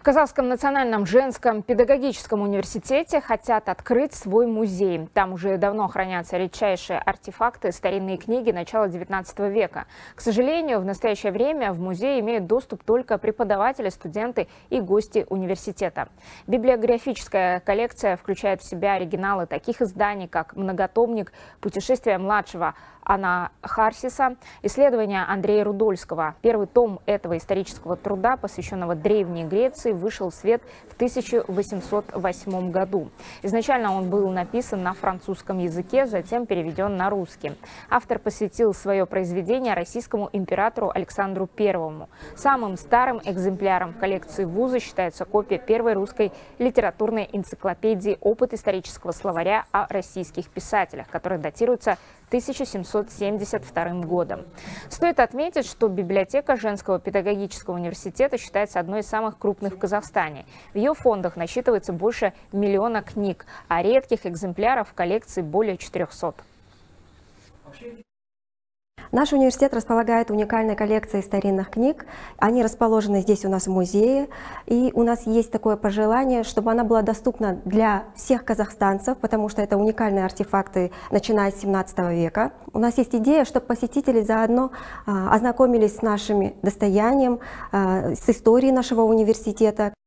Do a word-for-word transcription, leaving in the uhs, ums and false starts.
В Казахском национальном женском педагогическом университете хотят открыть свой музей. Там уже давно хранятся редчайшие артефакты, старинные книги начала девятнадцатого века. К сожалению, в настоящее время в музей имеют доступ только преподаватели, студенты и гости университета. Библиографическая коллекция включает в себя оригиналы таких изданий, как «Многотомник», «Путешествие младшего Анахарсиса», «Исследования Андрея Рудольского». Первый том этого исторического труда, посвященного Древней Греции, вышел в свет в тысяча восемьсот восьмом году. Изначально он был написан на французском языке, затем переведен на русский. Автор посвятил свое произведение российскому императору Александру Первому. Самым старым экземпляром коллекции вуза считается копия первой русской литературной энциклопедии «Опыт исторического словаря о российских писателях», которая датируется тысяча семьсот семьдесят вторым годом. Стоит отметить, что библиотека Женского педагогического университета считается одной из самых крупных в Казахстане. В ее фондах насчитывается больше миллиона книг, а редких экземпляров в коллекции более четырёхсот. Наш университет располагает уникальной коллекцией старинных книг. Они расположены здесь у нас в музее. И у нас есть такое пожелание, чтобы она была доступна для всех казахстанцев, потому что это уникальные артефакты, начиная с семнадцатого века. У нас есть идея, чтобы посетители заодно а, ознакомились с нашим достоянием, а, с историей нашего университета.